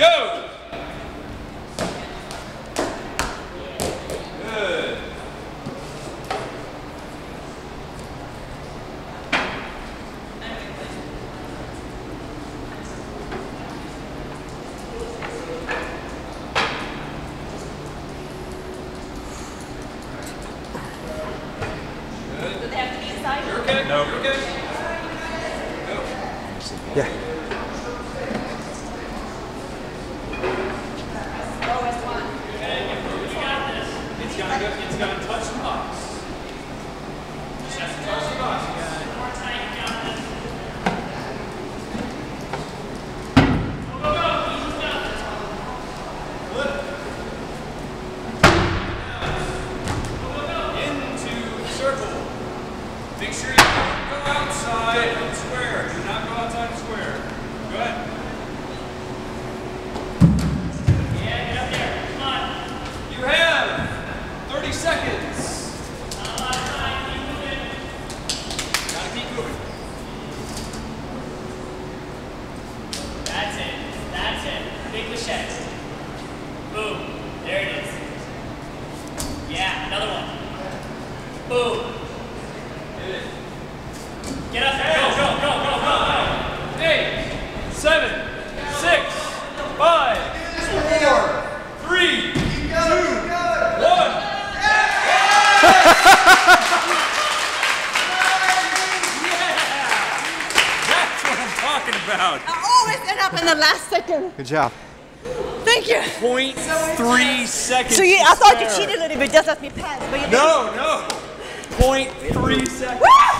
Go! Good. Do they have to be inside? You're okay? No. You're okay? Go. Yeah. It's got to touch the box. Just has to touch the box. More tight, you got this. Go, go, go. Ease down. Flip. Go, go, go. Into the circle. Make sure you don't go outside of the square. Do not go outside the square. Go ahead. Yeah, get up there. Come on. You have 30 seconds. Not a lot of time. Keep moving. Gotta keep moving. That's it. That's it. Big machete. Boom. There it is. Yeah, another one. Boom. Get up there. Go, go, go, go, go, go. 8, 7, 6, 5, 4, 3, 2, 1. That's what I'm talking about. I always end up in the last second. Good job. Thank you. 0.3 seconds. So I thought you cheated a little bit, just let me pass. But you didn't. No, no. 0.3 seconds. Woo!